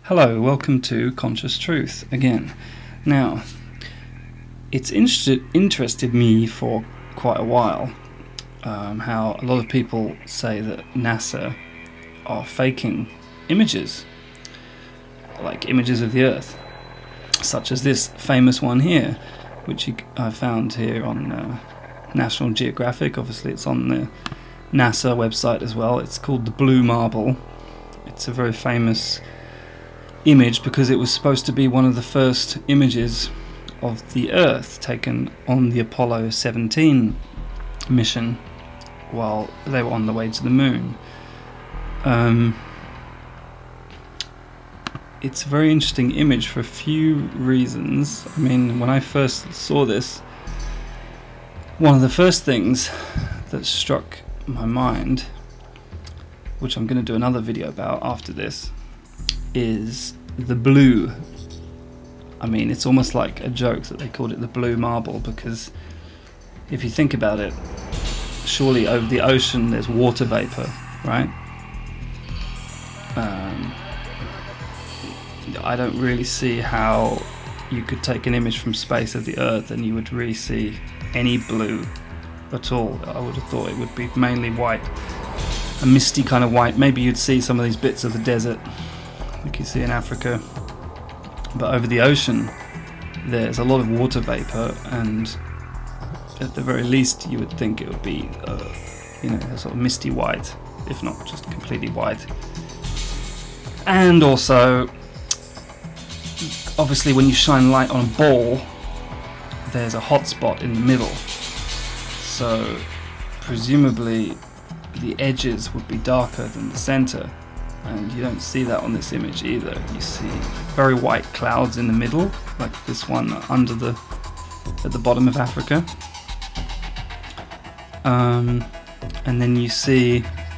Hello, welcome to Conscious Truth again. Now, it's interested me for quite a while how a lot of people say that NASA are faking images, like images of the Earth, such as this famous one here, which I found here on National Geographic. Obviously it's on the NASA website as well. It's called the Blue Marble. It's a very famous image because it was supposed to be one of the first images of the Earth taken on the Apollo 17 mission while they were on the way to the moon. It's a very interesting image for a few reasons. I mean, when I first saw this, one of the first things that struck my mind, which I'm going to do another video about after this, is the blue. I mean, it's almost like a joke that they called it the blue marble, because if you think about it, surely over the ocean there's water vapor, right? I don't really see how you could take an image from space of the Earth and you would really see any blue at all. I would have thought it would be mainly white, a misty kind of white. Maybe you'd see some of these bits of the desert like you see in Africa, but over the ocean there's a lot of water vapor, and at the very least you would think it would be a sort of misty white, if not just completely white. And also, obviously when you shine light on a ball, there's a hot spot in the middle, so presumably the edges would be darker than the center, and you don't see that on this image either. You see very white clouds in the middle, like this one at the bottom of Africa, and then you see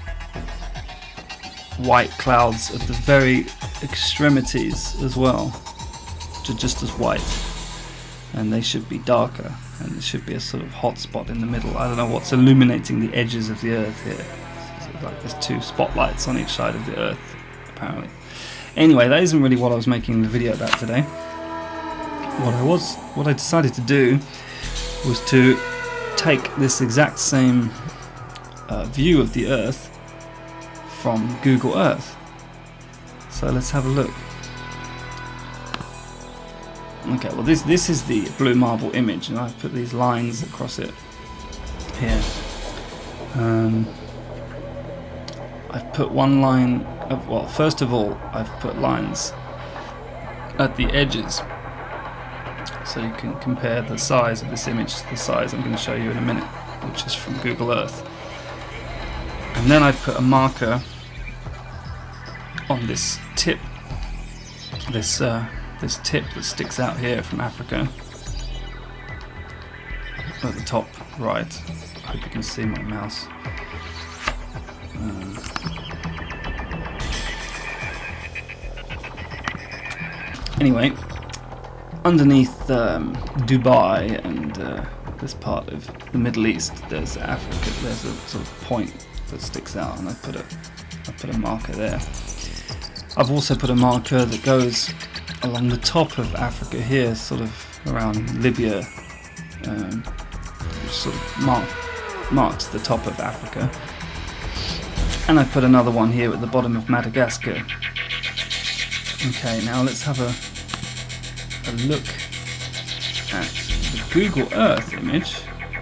white clouds at the very extremities as well, which are just as white, and they should be darker, and there should be a sort of hot spot in the middle. I don't know what's illuminating the edges of the Earth here. It's like there's two spotlights on each side of the Earth, apparently. Anyway, that isn't really what I was making the video about today. What I decided to do was to take this exact same view of the Earth from Google Earth. So let's have a look. Okay, well this is the blue marble image, and I've put these lines across it here. I've put one line of, well, first of all I've put lines at the edges so you can compare the size of this image to the size I'm going to show you in a minute, which is from Google Earth. And then I've put a marker on this tip, this tip that sticks out here from Africa at the top right. I hope you can see my mouse. Anyway, underneath Dubai and this part of the Middle East, there's Africa. There's a sort of point that sticks out, and I put a marker there. I've also put a marker that goes along the top of Africa here, sort of around Libya, which sort of marks the top of Africa. And I put another one here at the bottom of Madagascar. Okay, now let's have a look at the Google Earth image.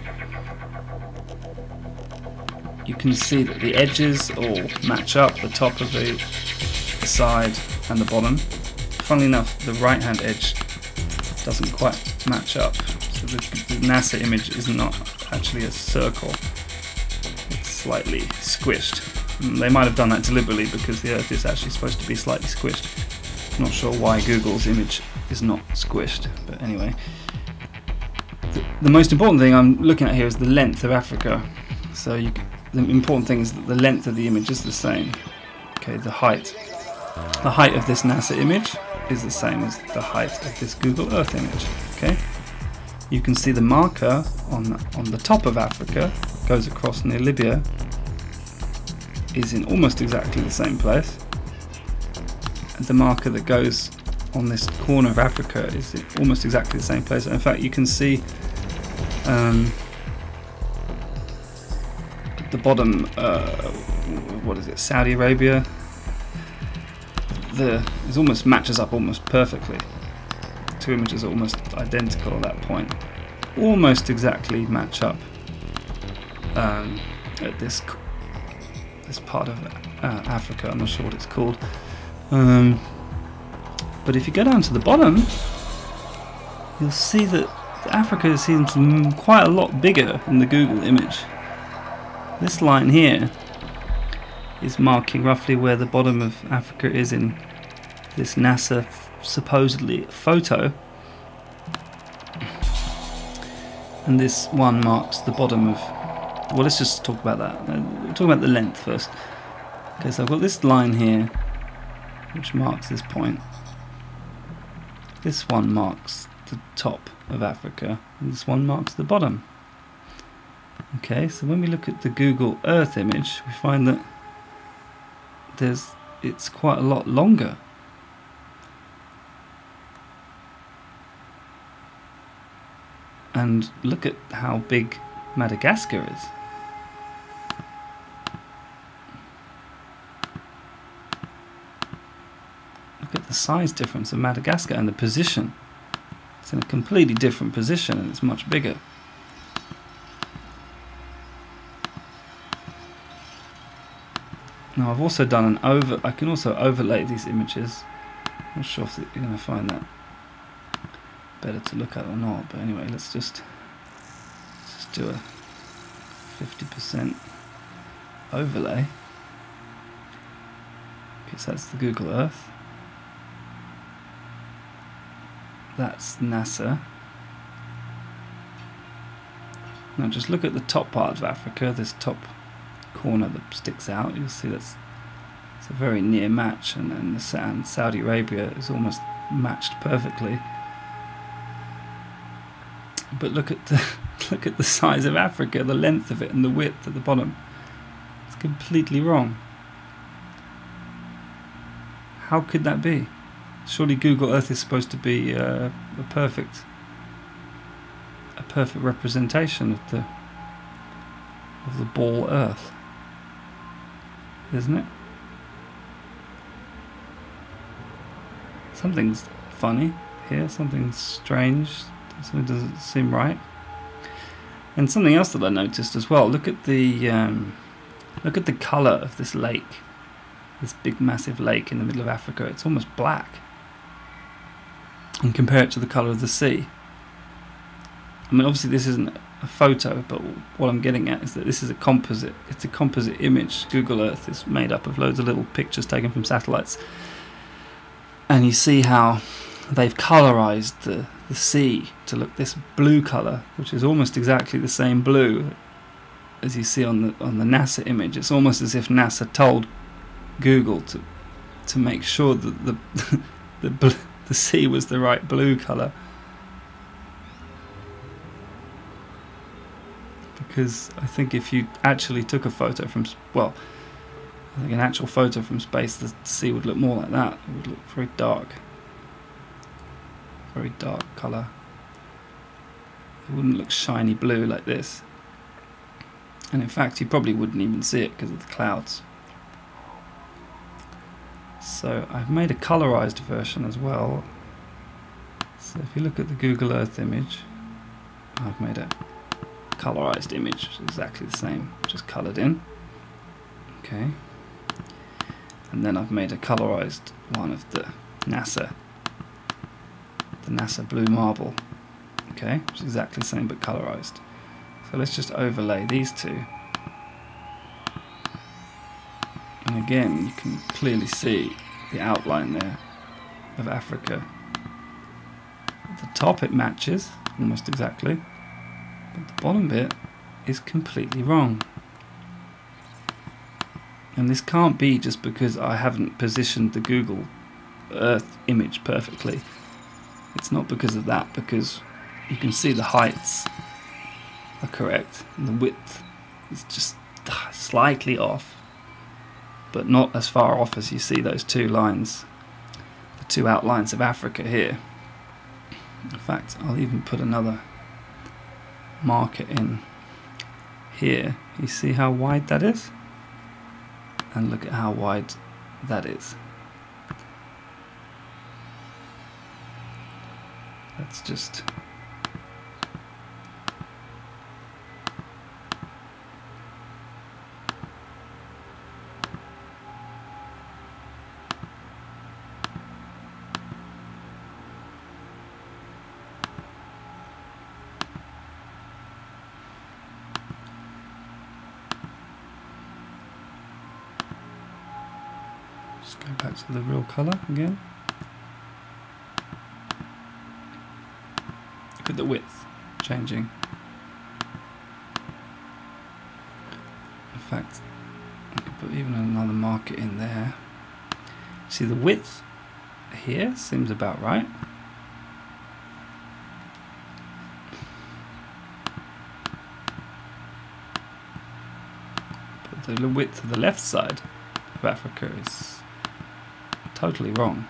You can see that the edges all match up, the top of the side and the bottom. Funnily enough, the right hand edge doesn't quite match up, so the NASA image is not actually a circle, it's slightly squished. They might have done that deliberately because the Earth is actually supposed to be slightly squished. I'm not sure why Google's image is not squished, but anyway. The most important thing I'm looking at here is the length of Africa. So the important thing is that the length of the image is the same. Okay, the height of this NASA image is the same as the height of this Google Earth image. Okay, you can see the marker on the top of Africa, goes across near Libya, is in almost exactly the same place. the marker that goes on this corner of Africa is almost exactly the same place. In fact, you can see the bottom, what is it, Saudi Arabia, it almost matches up almost perfectly. The two images are almost identical at that point, almost exactly match up at this part of Africa. I'm not sure what it's called, but if you go down to the bottom, you'll see that Africa seems quite a lot bigger in the Google image. This line here is marking roughly where the bottom of Africa is in this NASA supposedly photo, and this one marks the bottom of, well, let's just talk about that. We'll talk about the length first. Okay, so I've got this line here which marks this point. This one marks the top of Africa, and this one marks the bottom. Okay, so when we look at the Google Earth image, we find that it's quite a lot longer. And look at how big Madagascar is. Look at the size difference of Madagascar and the position. It's in a completely different position and it's much bigger. Now I've also done I can also overlay these images. I'm not sure if you're going to find that better to look at or not, but anyway, let's just do a 50% overlay. Okay, so that's the Google Earth. That's NASA. Now just look at the top part of Africa, this top corner that sticks out. You'll see it's a very near match, and then Saudi Arabia is almost matched perfectly. But look at the size of Africa, the length of it, and the width at the bottom. It's completely wrong. How could that be? Surely Google Earth is supposed to be a perfect representation of the ball Earth, isn't it? Something's funny here. Something's strange. Something doesn't seem right. And something else that I noticed as well. Look at the colour of this lake. This big, massive lake in the middle of Africa. It's almost black. And compare it to the colour of the sea. I mean, obviously this isn't a photo, but what I'm getting at is that this is a composite. It's a composite image. Google Earth is made up of loads of little pictures taken from satellites. And you see how they've colorized the sea to look this blue color, which is almost exactly the same blue as you see on the NASA image. It's almost as if NASA told Google to make sure that the sea was the right blue color, because I think if you actually took a photo from, well, I think an actual photo from space, the sea would look more like that. It would look very dark colour. It wouldn't look shiny blue like this. And in fact, you probably wouldn't even see it because of the clouds. So I've made a colorized version as well. So if you look at the Google Earth image, I've made a colorized image, which is exactly the same, just colored in. Okay. And then I've made a colorized one of the NASA blue marble, okay, which is exactly the same but colorized. So let's just overlay these two, and again you can clearly see the outline there of Africa. At the top it matches almost exactly, but the bottom bit is completely wrong. And this can't be just because I haven't positioned the Google Earth image perfectly. It's not because of that, because you can see the heights are correct and the width is just slightly off, but not as far off as you see those two lines two outlines of Africa here. In fact, I'll even put another marker in here. You see how wide that is? And look at how wide that is. Let's just go back to the real colour again. Look at the width changing. In fact, I could put even another marker in there. See, the width here seems about right. But the width of the left side of Africa is totally wrong.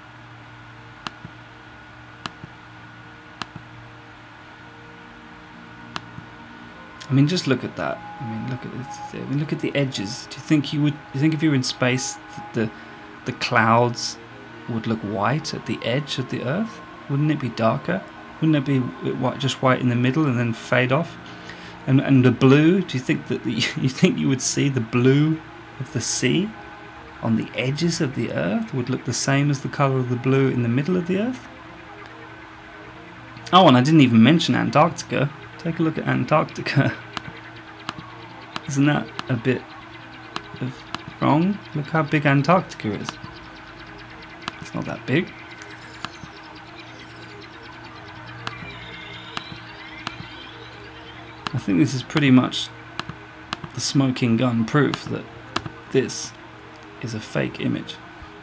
I mean, just look at that. I mean, look at this. I mean, look at the edges. Do you think you would? Do you think if you were in space, the clouds would look white at the edge of the Earth? Wouldn't it be darker? Wouldn't it be just white in the middle and then fade off? And the blue. Do you think that you think you would see the blue of the sea on the edges of the Earth would look the same as the colour of the blue in the middle of the Earth? Oh, and I didn't even mention Antarctica. Take a look at Antarctica. Isn't that a bit wrong? Look how big Antarctica is. It's not that big. I think this is pretty much the smoking gun proof that this is a fake image.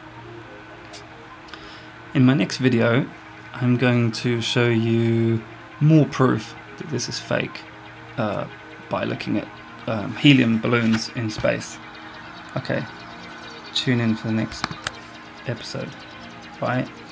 In my next video, I'm going to show you more proof that this is fake by looking at helium balloons in space. Okay, tune in for the next episode. Bye.